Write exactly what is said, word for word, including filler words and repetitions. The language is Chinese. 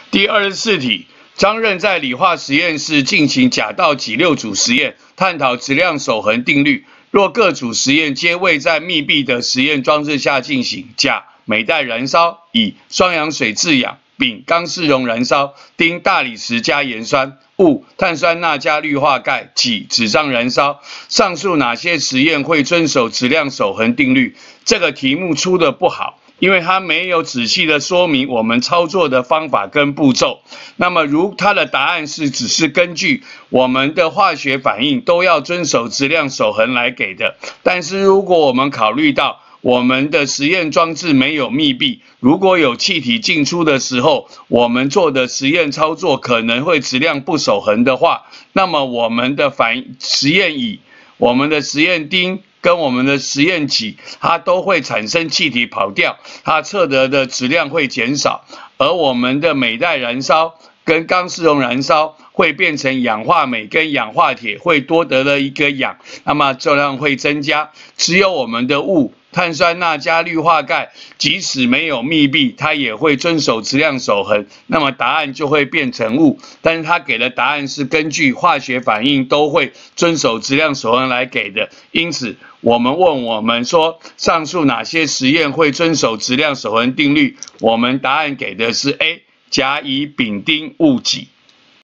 第二十四题，张任在理化实验室进行甲到己六组实验，探讨质量守恒定律。若各组实验皆未在密闭的实验装置下进行，甲镁带燃烧，乙双氧水制氧，丙钢丝绒燃烧，丁大理石加盐酸，戊碳酸钠加氯化钙，己纸张燃烧。上述哪些实验会遵守质量守恒定律？这个题目出的不好。因为它没有仔细的说明我们操作的方法跟步骤，那么如它的答案是只是根据我们的化学反应都要遵守质量守恒来给的，但是如果我们考虑到我们的实验装置没有密闭，如果有气体进出的时候，我们做的实验操作可能会质量不守恒的话，那么我们的反实验乙、我们的实验丁跟我们的实验己，它都会产生气体跑掉，它测得的质量会减少，而我们的镁带燃烧跟钢丝绒燃烧会变成氧化镁跟氧化铁，会多得了一个氧，那么质量会增加。只有我们的戊碳酸钠加氯化钙，即使没有密闭，它也会遵守质量守恒，那么答案就会变成戊。但是它给的答案是根据化学反应都会遵守质量守恒来给的，因此我们问我们说上述哪些实验会遵守质量守恒定律？我们答案给的是 A 甲乙丙丁戊己。